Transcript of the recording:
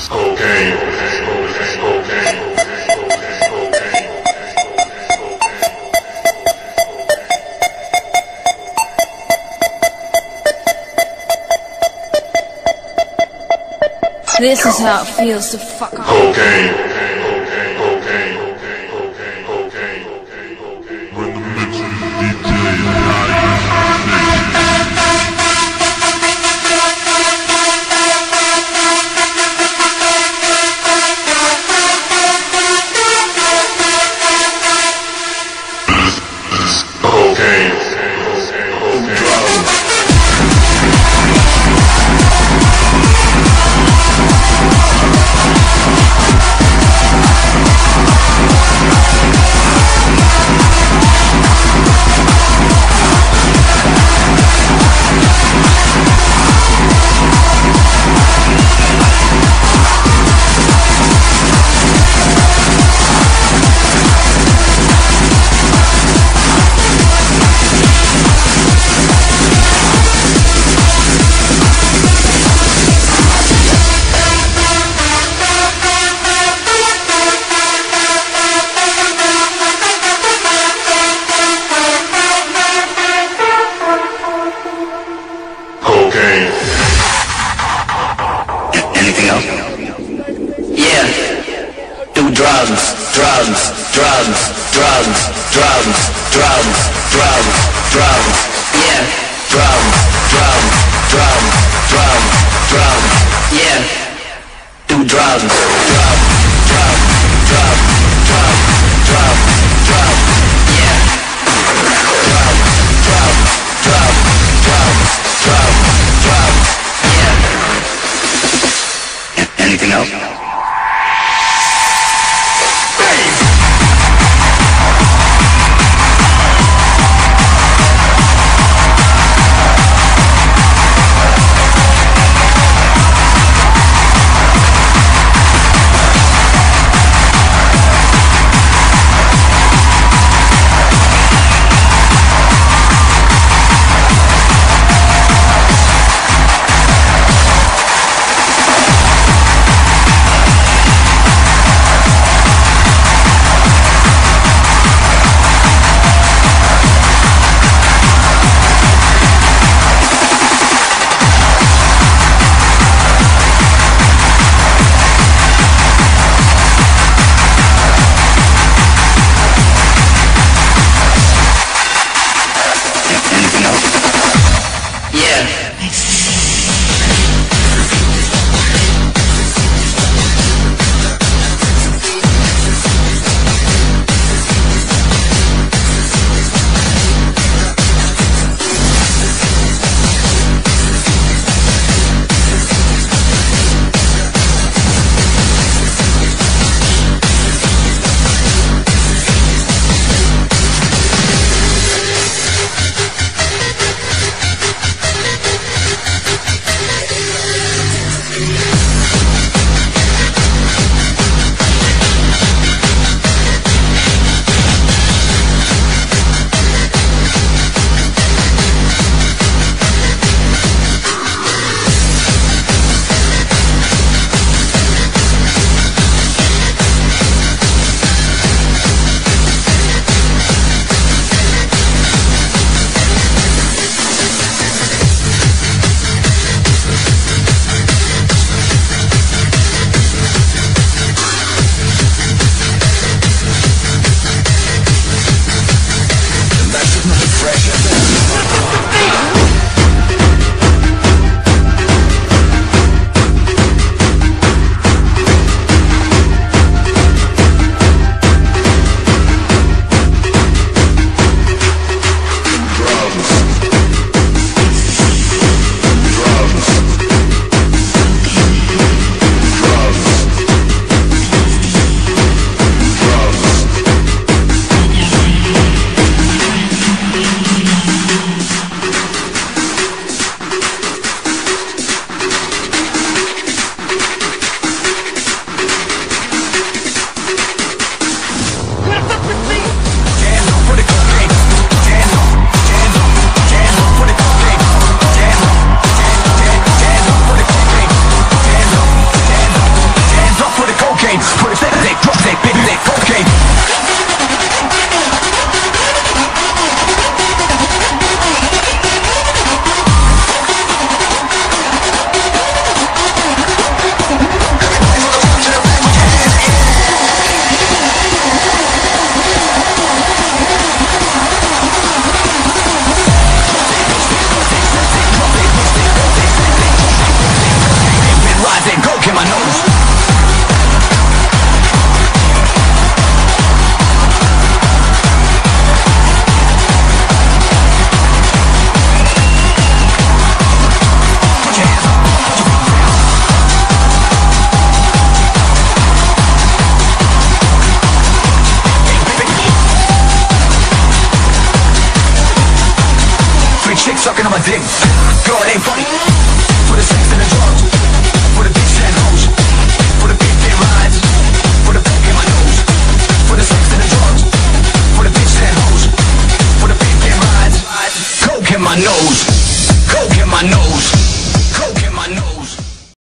Cocaine. This is how it feels to fuck up. Cocaine. Anything else? Yeah. Do drugs. Yeah. Yeah. Do drugs. Anything else? my nose. Chicks sucking on my dick, girl, it ain't funny. For the sex and the drugs, for the bitch and hoes, for the big dick rides, for the coke in my nose. For the sex and the drugs, for the bitch and hoes, for the big dick rides, coke in my nose, coke in my nose.